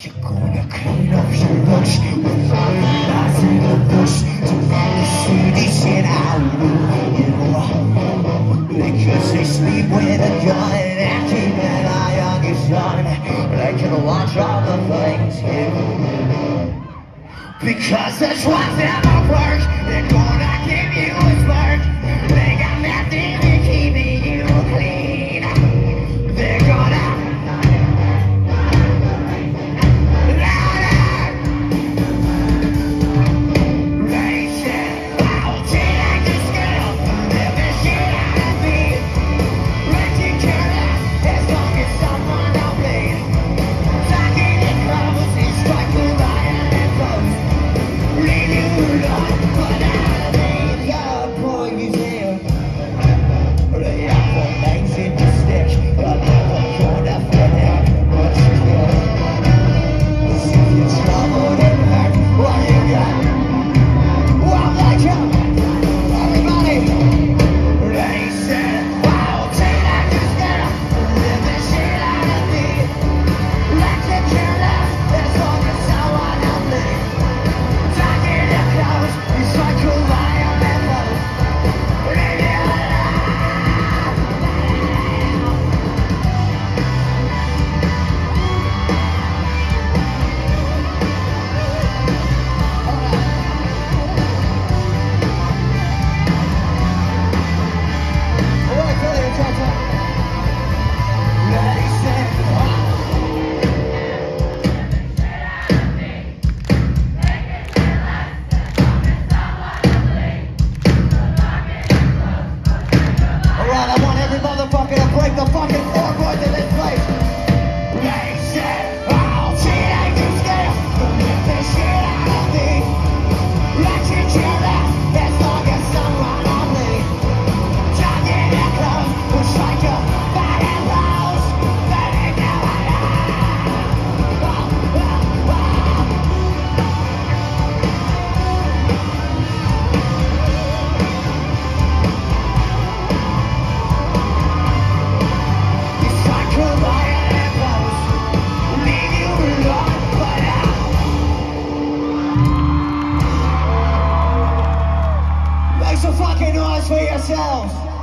You're gonna clean up your lunch with lies in the bush to make the shitty shit out of you. Because they sleep with a gun and keep an eye on your son. They can watch all the things you do. Because this one's never work. They're gonna give you a smirk. They got nothing to keeping you clean. They're gonna motherfucker to break the fucking floorboards in this place. They said, I'll take you scale, rip the shit out of me. Let you chill out as long as someone on me. Talking it close, push like a bad and rose. Let it go Make some fucking noise for yourselves.